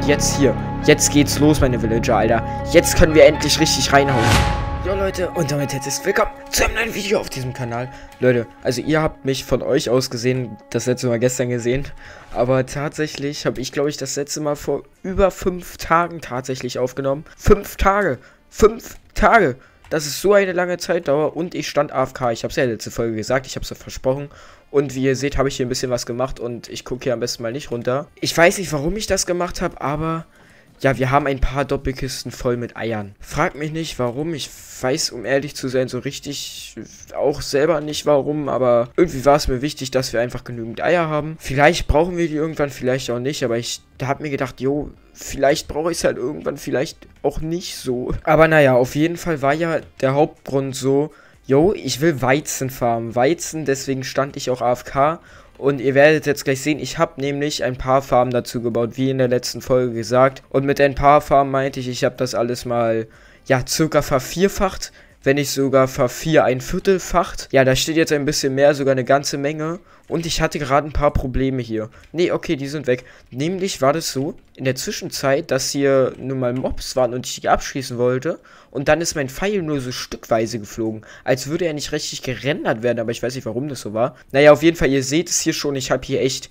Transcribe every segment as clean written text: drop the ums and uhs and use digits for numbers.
und jetzt hier. Jetzt geht's los, meine Villager, Alter. Jetzt können wir endlich richtig reinhauen. Jo Leute, und damit herzlich willkommen zu einem neuen Video auf diesem Kanal. Leute, also ihr habt mich von euch aus gesehen, das letzte Mal gestern gesehen. Aber tatsächlich habe ich, glaube ich, das letzte Mal vor über 5 Tagen tatsächlich aufgenommen. 5 Tage! 5 Tage! Das ist so eine lange Zeitdauer und ich stand AFK. Ich habe es ja letzte Folge gesagt, ich habe es ja versprochen. Und wie ihr seht, habe ich hier ein bisschen was gemacht und ich gucke hier am besten mal nicht runter. Ich weiß nicht, warum ich das gemacht habe, aber ja, wir haben ein paar Doppelkisten voll mit Eiern. Fragt mich nicht, warum. Ich weiß, um ehrlich zu sein, so richtig auch selber nicht warum, aber irgendwie war es mir wichtig, dass wir einfach genügend Eier haben. Vielleicht brauchen wir die irgendwann, vielleicht auch nicht, aber ich habe mir gedacht, jo, vielleicht brauche ich es halt irgendwann, vielleicht auch nicht so. Aber naja, auf jeden Fall war ja der Hauptgrund so, jo, ich will Weizen farmen. Weizen, deswegen stand ich auch AFK. Und ihr werdet jetzt gleich sehen, ich habe nämlich ein paar Farmen dazu gebaut, wie in der letzten Folge gesagt. Und mit ein paar Farmen meinte ich habe das alles mal, ja, circa vervierfacht, wenn nicht sogar ein-Viertelfacht. Ja, da steht jetzt ein bisschen mehr, sogar eine ganze Menge. Und ich hatte gerade ein paar Probleme hier. Nee, okay, die sind weg. Nämlich war das so, in der Zwischenzeit, dass hier nur mal Mobs waren und ich die abschießen wollte. Und dann ist mein Pfeil nur so stückweise geflogen. Als würde er nicht richtig gerendert werden, aber ich weiß nicht, warum das so war. Naja, auf jeden Fall, ihr seht es hier schon, ich habe hier echt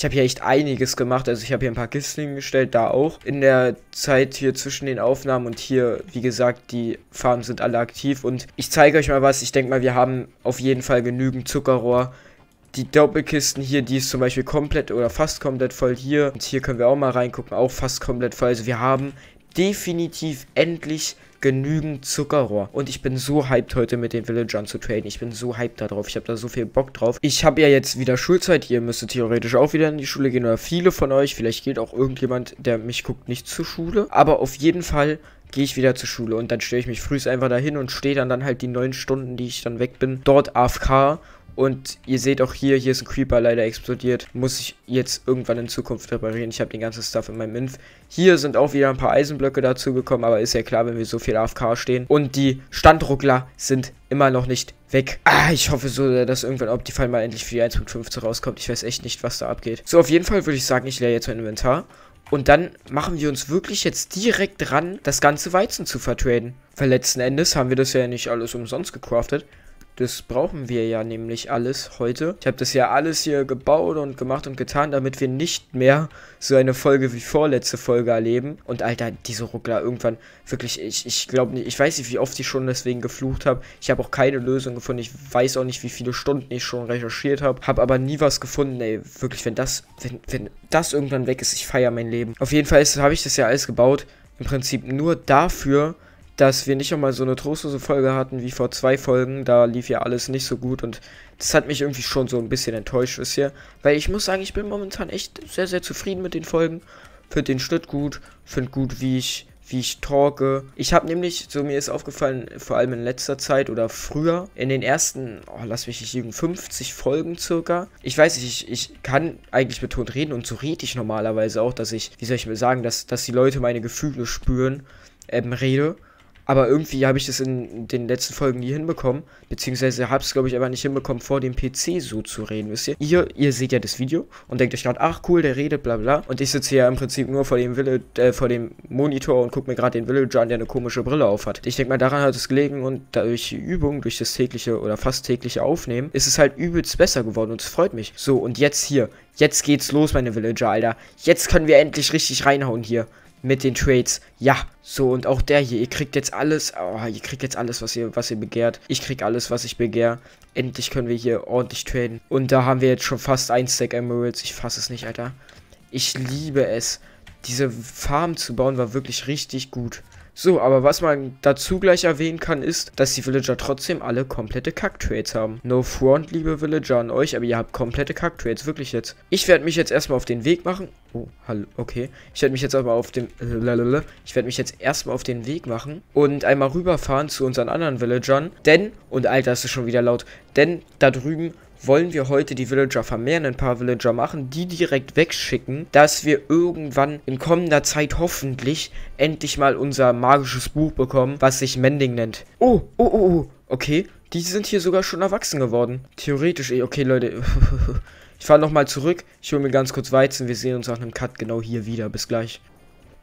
einiges gemacht. Also ich habe hier ein paar Kisten hingestellt, da auch. In der Zeit hier zwischen den Aufnahmen und hier, wie gesagt, die Farmen sind alle aktiv. Und ich zeige euch mal was. Ich denke mal, wir haben auf jeden Fall genügend Zuckerrohr. Die Doppelkisten hier, die ist zum Beispiel komplett oder fast komplett voll hier. Und hier können wir auch mal reingucken, auch fast komplett voll. Also wir haben definitiv endlich genügend Zuckerrohr. Und ich bin so hyped, heute mit den Villagern zu traden. Ich bin so hyped darauf. Ich habe da so viel Bock drauf. Ich habe ja jetzt wieder Schulzeit. Ihr müsstet theoretisch auch wieder in die Schule gehen. Oder viele von euch. Vielleicht geht auch irgendjemand, der mich guckt, nicht zur Schule. Aber auf jeden Fall gehe ich wieder zur Schule. Und dann stelle ich mich frühs einfach dahin und stehe dann halt die 9 Stunden, die ich dann weg bin, dort AFK. Und ihr seht auch hier ist ein Creeper leider explodiert. Muss ich jetzt irgendwann in Zukunft reparieren. Ich habe den ganzen Stuff in meinem Inf. Hier sind auch wieder ein paar Eisenblöcke dazu gekommen. Aber ist ja klar, wenn wir so viel AFK stehen. Und die Standruckler sind immer noch nicht weg. Ich hoffe so, dass irgendwann Optifine mal endlich für die 1.15 rauskommt. Ich weiß echt nicht, was da abgeht. So, auf jeden Fall würde ich sagen, ich leere jetzt mein Inventar. Und dann machen wir uns wirklich jetzt direkt dran, das ganze Weizen zu vertraden. Weil letzten Endes haben wir das ja nicht alles umsonst gecraftet. Das brauchen wir ja nämlich alles heute. Ich habe das ja alles hier gebaut und gemacht und getan, damit wir nicht mehr so eine Folge wie vorletzte Folge erleben. Und Alter, diese Ruckler irgendwann, wirklich, ich glaube nicht, ich weiß nicht, wie oft ich schon deswegen geflucht habe. Ich habe auch keine Lösung gefunden. Ich weiß auch nicht, wie viele Stunden ich schon recherchiert habe. Habe aber nie was gefunden, ey. Wirklich, wenn das irgendwann weg ist, ich feiere mein Leben. Auf jeden Fall habe ich das ja alles gebaut. Im Prinzip nur dafür, dass wir nicht nochmal so eine trostlose Folge hatten wie vor 2 Folgen. Da lief ja alles nicht so gut und das hat mich irgendwie schon so ein bisschen enttäuscht, wisst ihr? Weil ich muss sagen, ich bin momentan echt sehr, sehr zufrieden mit den Folgen. Finde den Schnitt gut, finde gut, wie ich talke. Ich habe nämlich, so mir ist aufgefallen, vor allem in letzter Zeit oder früher, in den ersten, lass mich nicht lügen, 50 Folgen circa. Ich weiß nicht, ich kann eigentlich betont reden und so rede ich normalerweise auch, dass ich, wie soll ich mir sagen, dass die Leute meine Gefühle spüren, rede. Aber irgendwie habe ich das in den letzten Folgen nie hinbekommen. Beziehungsweise habe es, glaube ich, aber nicht hinbekommen, vor dem PC so zu reden, wisst ihr? Ihr seht ja das Video und denkt euch gerade, ach cool, der redet, bla bla. Und ich sitze hier im Prinzip nur vor dem Monitor und gucke mir gerade den Villager an, der eine komische Brille auf hat. Ich denke mal, daran hat es gelegen und durch die Übung, durch das tägliche oder fast tägliche Aufnehmen, ist es halt übelst besser geworden und es freut mich. So, und jetzt hier. Jetzt geht's los, meine Villager, Alter. Jetzt können wir endlich richtig reinhauen hier. Mit den Trades. Ja, so und auch der hier. Ihr kriegt jetzt alles. Ihr kriegt jetzt alles, was ihr begehrt. Ich krieg alles, was ich begehre. Endlich können wir hier ordentlich traden. Und da haben wir jetzt schon fast 1 Stack Emeralds. Ich fasse es nicht, Alter. Ich liebe es. Diese Farm zu bauen war wirklich richtig gut. So, aber was man dazu gleich erwähnen kann, ist, dass die Villager trotzdem alle komplette Kack-Trades haben. No front, liebe Villager, an euch, aber ihr habt komplette Kack-Trades, wirklich jetzt. Ich werde mich jetzt erstmal auf den Weg machen. Oh, hallo, okay. Ich werde mich jetzt aber auf den... Ich werde mich jetzt erstmal auf den Weg machen und einmal rüberfahren zu unseren anderen Villagern. Denn, und Alter, ist es schon wieder laut, denn da drüben wollen wir heute die Villager vermehren, ein paar Villager machen, die direkt wegschicken, dass wir irgendwann in kommender Zeit hoffentlich endlich mal unser magisches Buch bekommen, was sich Mending nennt. Oh, okay, die sind hier sogar schon erwachsen geworden. Theoretisch, okay, Leute, ich fahre nochmal zurück, ich hole mir ganz kurz Weizen, wir sehen uns nach einem Cut genau hier wieder, bis gleich.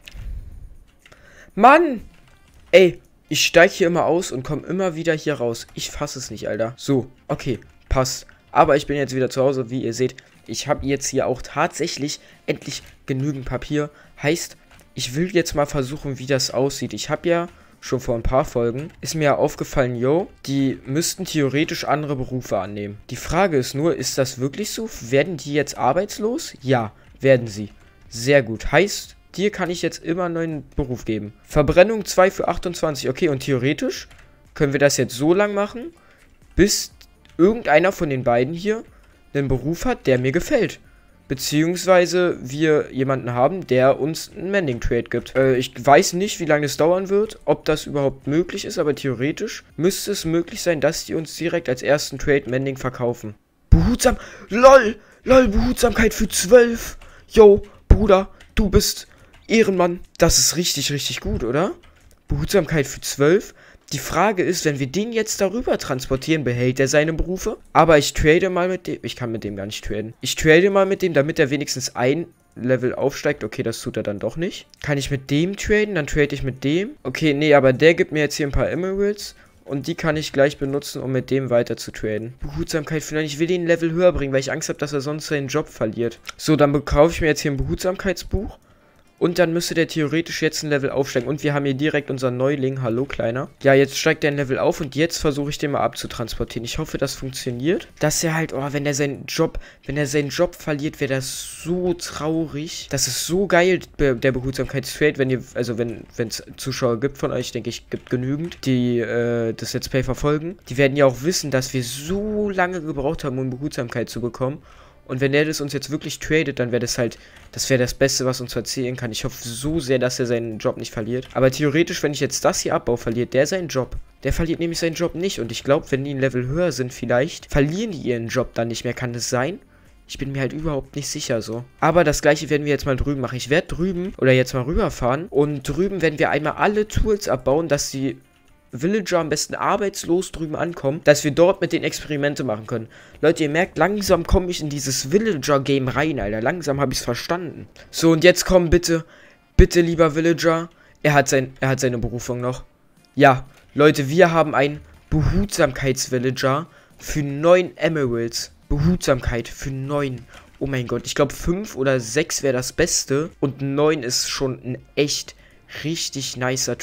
Mann! Ey, ich steige hier immer aus und komme immer wieder hier raus. Ich fasse es nicht, Alter. So, okay, passt. Aber ich bin jetzt wieder zu Hause, wie ihr seht. Ich habe jetzt hier auch tatsächlich endlich genügend Papier. Heißt, ich will jetzt mal versuchen, wie das aussieht. Ich habe ja schon vor ein paar Folgen, ist mir ja aufgefallen, yo, die müssten theoretisch andere Berufe annehmen. Die Frage ist nur, ist das wirklich so? Werden die jetzt arbeitslos? Ja, werden sie. Sehr gut. Heißt, dir kann ich jetzt immer einen neuen Beruf geben. Verbrennung 2 für 28. Okay, und theoretisch können wir das jetzt so lang machen, bis irgendeiner von den beiden hier einen Beruf hat, der mir gefällt. Beziehungsweise wir jemanden haben, der uns einen Mending-Trade gibt. Ich weiß nicht, wie lange es dauern wird, ob das überhaupt möglich ist, aber theoretisch müsste es möglich sein, dass die uns direkt als ersten Trade Mending verkaufen. Behutsam. LOL, Behutsamkeit für 12. Yo, Bruder, du bist Ehrenmann. Das ist richtig, richtig gut, oder? Behutsamkeit für 12. Die Frage ist, wenn wir den jetzt darüber transportieren, behält er seine Berufe? Aber ich trade mal mit dem. Ich kann mit dem gar nicht traden. Ich trade mal mit dem, damit er wenigstens ein Level aufsteigt. Okay, das tut er dann doch nicht. Kann ich mit dem traden? Dann trade ich mit dem. Okay, nee, aber der gibt mir jetzt hier ein paar Emeralds. Und die kann ich gleich benutzen, um mit dem weiter zu traden. Behutsamkeit für 9. Ich will den Level höher bringen, weil ich Angst habe, dass er sonst seinen Job verliert. So, dann kaufe ich mir jetzt hier ein Behutsamkeitsbuch. Und dann müsste der theoretisch jetzt ein Level aufsteigen. Und wir haben hier direkt unseren Neuling. Hallo, Kleiner. Ja, jetzt steigt der ein Level auf und jetzt versuche ich den mal abzutransportieren. Ich hoffe, das funktioniert. Dass er halt, oh, wenn er seinen Job verliert, wäre das so traurig. Das ist so geil, der Behutsamkeitstrade, wenn es Zuschauer gibt von euch, denke ich, gibt genügend, die das Let's Play verfolgen. Die werden ja auch wissen, dass wir so lange gebraucht haben, um Behutsamkeit zu bekommen. Und wenn der das uns jetzt wirklich tradet, dann wäre das halt, das wäre das Beste, was uns erzählen kann. Ich hoffe so sehr, dass er seinen Job nicht verliert. Aber theoretisch, wenn ich jetzt das hier abbaue, verliert der seinen Job. Der verliert nämlich seinen Job nicht. Und ich glaube, wenn die ein Level höher sind, vielleicht verlieren die ihren Job dann nicht mehr. Kann das sein? Ich bin mir halt überhaupt nicht sicher so. Aber das gleiche werden wir jetzt mal drüben machen. Ich werde drüben oder jetzt mal rüberfahren. Und drüben werden wir einmal alle Tools abbauen, dass die Villager am besten arbeitslos drüben ankommen, dass wir dort mit den Experimente machen können. Leute, ihr merkt, langsam komme ich in dieses Villager-Game rein, Alter. Langsam habe ich es verstanden. So, und jetzt komm bitte, lieber Villager. Er hat seine Berufung noch. Ja, Leute, wir haben einen Behutsamkeits-Villager für 9 Emeralds. Behutsamkeit für 9. Oh mein Gott, ich glaube 5 oder 6 wäre das Beste. Und 9 ist schon ein echt richtig nicer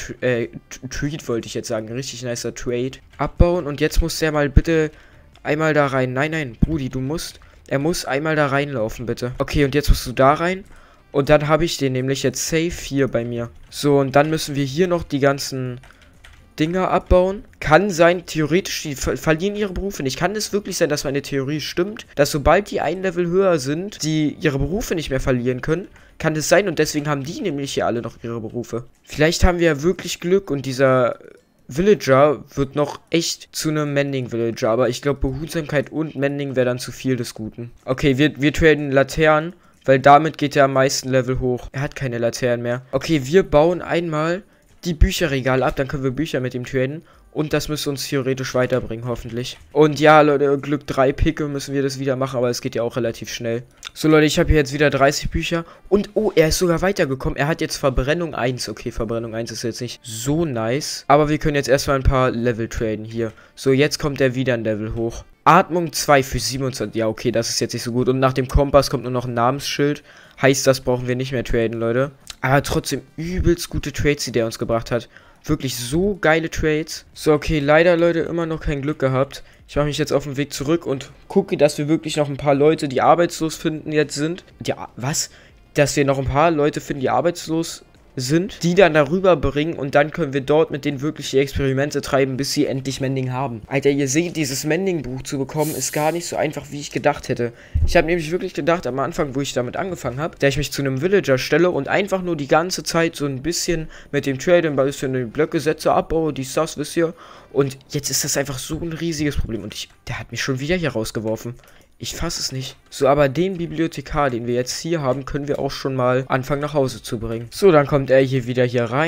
Trade, wollte ich jetzt sagen. Richtig nicer Trade. Abbauen und jetzt muss der mal bitte einmal da rein. Nein, Brudi, er muss einmal da reinlaufen, bitte. Okay, und jetzt musst du da rein. Und dann habe ich den nämlich jetzt safe hier bei mir. So, und dann müssen wir hier noch die ganzen Dinger abbauen. Kann sein, theoretisch, die verlieren ihre Berufe nicht. Kann es wirklich sein, dass meine Theorie stimmt, dass sobald die ein Level höher sind, die ihre Berufe nicht mehr verlieren können? Kann das sein? Und deswegen haben die nämlich hier alle noch ihre Berufe. Vielleicht haben wir ja wirklich Glück und dieser Villager wird noch echt zu einem Mending-Villager. Aber ich glaube, Behutsamkeit und Mending wäre dann zu viel des Guten. Okay, wir traden Laternen, weil damit geht er am meisten Level hoch. Er hat keine Laternen mehr. Okay, wir bauen einmal die Bücherregale ab, dann können wir Bücher mit ihm traden. Und das müsste uns theoretisch weiterbringen, hoffentlich. Und ja, Leute, Glück 3 Picke müssen wir das wieder machen, aber es geht ja auch relativ schnell. So, Leute, ich habe hier jetzt wieder 30 Bücher. Und, oh, er ist sogar weitergekommen. Er hat jetzt Verbrennung 1. Okay, Verbrennung 1 ist jetzt nicht so nice. Aber wir können jetzt erstmal ein paar Level traden hier. So, jetzt kommt er wieder ein Level hoch. Atmung 2 für 27. Ja, okay, das ist jetzt nicht so gut. Und nach dem Kompass kommt nur noch ein Namensschild. Heißt, das brauchen wir nicht mehr traden, Leute. Aber trotzdem übelst gute Trades, die der uns gebracht hat. Wirklich so geile Trades. So, okay, leider, Leute, immer noch kein Glück gehabt. Ich mache mich jetzt auf den Weg zurück und gucke, dass wir wirklich noch ein paar Leute, die arbeitslos finden, jetzt sind. Ja, was? Dass wir noch ein paar Leute finden, die arbeitslos sind, die dann darüber bringen und dann können wir dort mit denen wirklich die Experimente treiben, bis sie endlich Mending haben. Alter, ihr seht, dieses Mending-Buch zu bekommen, ist gar nicht so einfach, wie ich gedacht hätte. Ich habe nämlich wirklich gedacht, am Anfang, wo ich damit angefangen habe, dass ich mich zu einem Villager stelle und einfach nur die ganze Zeit so ein bisschen mit dem Trade, ein bisschen die Blöcke setze, abbaue, dies, das, wisst ihr. Und jetzt ist das einfach so ein riesiges Problem und der hat mich schon wieder hier rausgeworfen. Ich fasse es nicht. So, aber den Bibliothekar, den wir jetzt hier haben, können wir auch schon mal anfangen nach Hause zu bringen. So, dann kommt er hier wieder hier rein.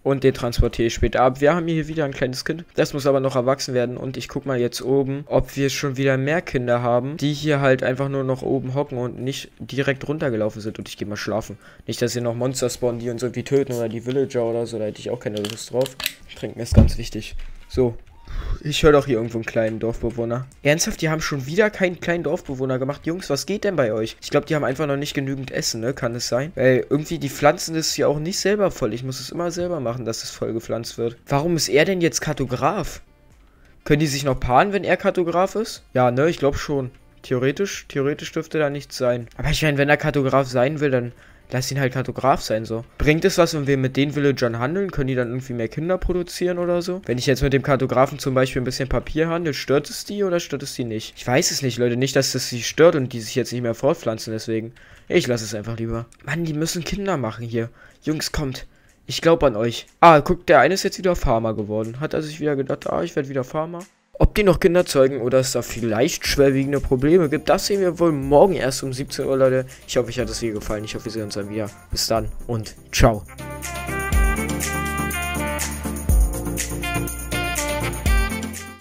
und den transportiere ich später ab. Wir haben hier wieder ein kleines Kind. Das muss aber noch erwachsen werden und ich guck mal jetzt oben, ob wir schon wieder mehr Kinder haben, die hier halt einfach nur noch oben hocken und nicht direkt runtergelaufen sind. Und ich gehe mal schlafen. Nicht, dass hier noch Monster spawnen, die uns irgendwie töten oder die Villager oder so. Da hätte ich auch keine Lust drauf. Trinken ist ganz wichtig. So. Ich höre doch hier irgendwo einen kleinen Dorfbewohner. Ernsthaft, die haben schon wieder keinen kleinen Dorfbewohner gemacht. Jungs, was geht denn bei euch? Ich glaube, die haben einfach noch nicht genügend Essen, ne? Kann es sein? Weil irgendwie die pflanzen das ja auch nicht selber voll. Ich muss es immer selber machen, dass es voll gepflanzt wird. Warum ist er denn jetzt Kartograf? Können die sich noch paaren, wenn er Kartograf ist? Ja, ne? Ich glaube schon. Theoretisch dürfte da nichts sein. Aber ich meine, wenn er Kartograf sein will, dann lass ihn halt Kartograf sein, so. Bringt es was, wenn wir mit den Villagern handeln? Können die dann irgendwie mehr Kinder produzieren oder so? Wenn ich jetzt mit dem Kartografen zum Beispiel ein bisschen Papier handle, stört es die oder stört es die nicht? Ich weiß es nicht, Leute. Nicht, dass das sie stört und die sich jetzt nicht mehr fortpflanzen, deswegen. Ich lasse es einfach lieber. Mann, die müssen Kinder machen hier. Jungs, kommt. Ich glaube an euch. Ah, guckt, der eine ist jetzt wieder Farmer geworden. Hat er sich wieder gedacht, ich werde wieder Farmer? Ob die noch Kinder zeugen oder es da vielleicht schwerwiegende Probleme gibt, das sehen wir wohl morgen erst um 17 Uhr, Leute. Ich hoffe, euch hat das Video gefallen. Ich hoffe, wir sehen uns dann wieder. Bis dann und ciao.